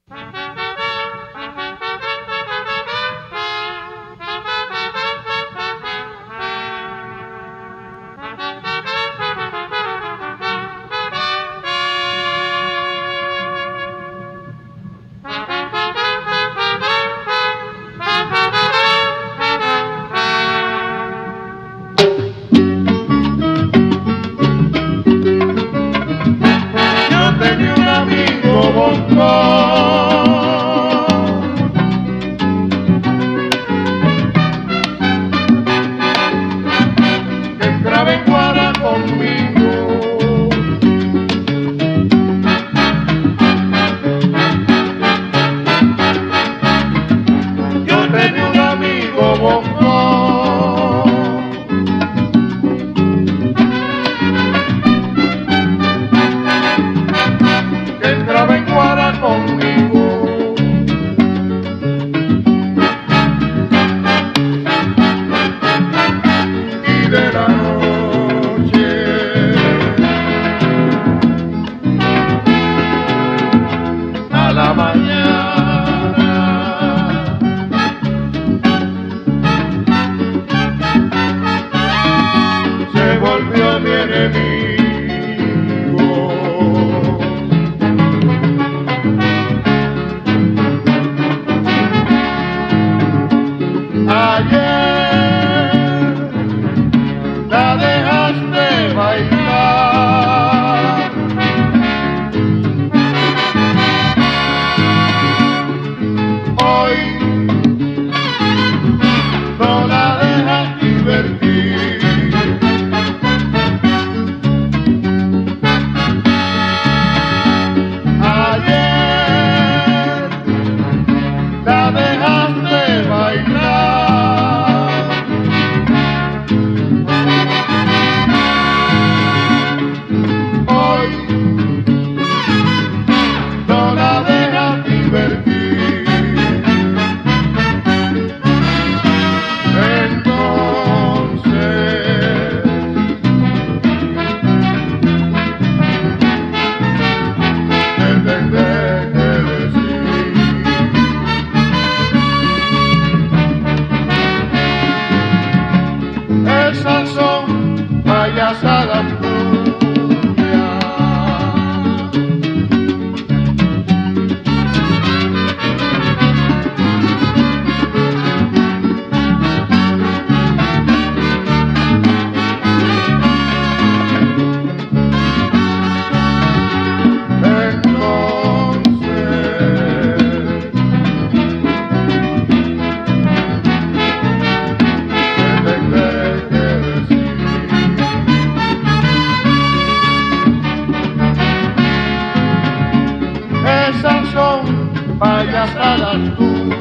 payasadas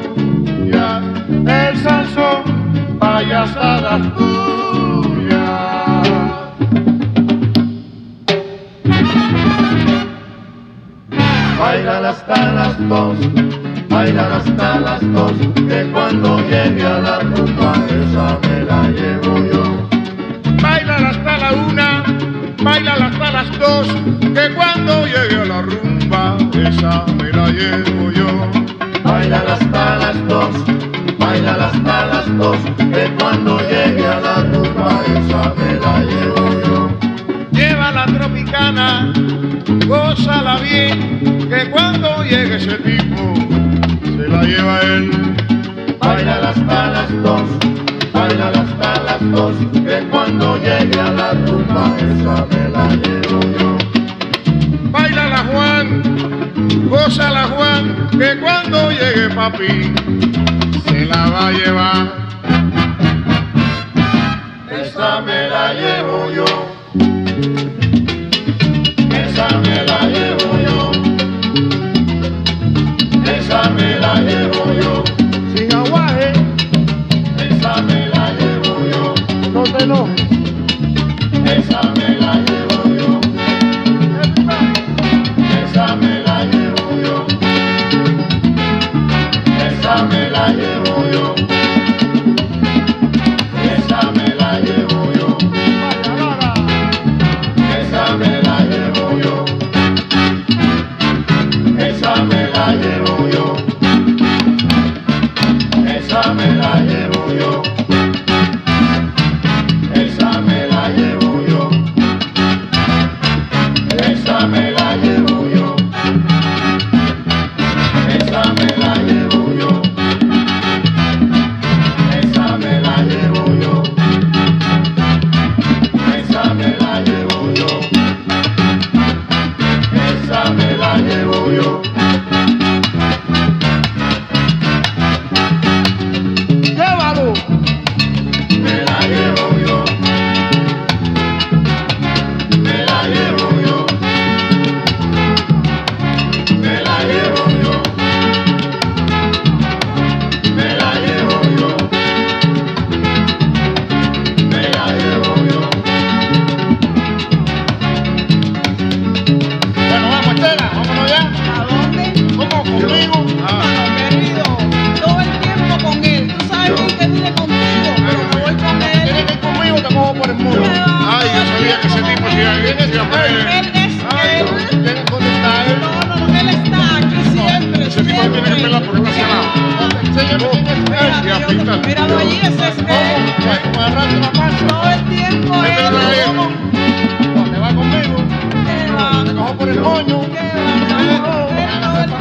tuyas, esas son payasadas tuyas. Bailan hasta las dos, bailan hasta las dos, que cuando llegue a la rumba esa me la llevo yo. Bailan hasta la una, bailan hasta las dos, que cuando llegue a la rumba esa me la llevo yo. Bailan hasta las dos, bailan hasta las dos, que cuando llegue a la rumba esa me la llevo yo. Lleva la tropicana, gózala bien, que cuando llegue ese tipo se la lleva él. Bailan hasta las dos, bailan hasta las dos, que cuando llegue a la rumba esa me la llevo yo. Báilala Juan, gózala Juan, que cuando llegue papi se la va a llevar. Esa me la llevo yo, esa me la llevo yo, esa me la llevo yo. Sin aguaje, esa me la llevo yo, no te enojes. esa me la llevo yo, esa me la llevo yo, esa me la llevo yo, esa me la llevo yo. esa me la llevo yo, esa me la llevo yo, esa me la llevo yo, esa me la llevo yo, esa me la llevo yo, esa me la llevo yo, esa me la llevo yo, esa me la llevo yo. Llévalo. Me la llevo yo, me la llevo yo, me la llevo yo, me la llevo yo, me la llevo yo. Bueno, vamos, Estela, vámonos ya. ¿A dónde? ¿Cómo? ¿Conmigo? Bueno, querido, todo el tiempo con él. Tú sabes bien que vive contigo, pero me voy con él. Tienes que ir conmigo, te cojo por el muro. Ay, yo sabía que ese tipo se iba a ir. Él es Ay, él. ¿dónde está él? No, él está aquí siempre, Ese tipo tiene que siempre. pelar porque está cerrado. Enséñame quién es él y a pintar. Míralo allí, ese es él. ¿Cómo arranca la panza? Todo el tiempo él. ¿Cómo? ¿Te va conmigo? ¿Qué va? Te cojo por el moño. ¿Qué va? Él todo el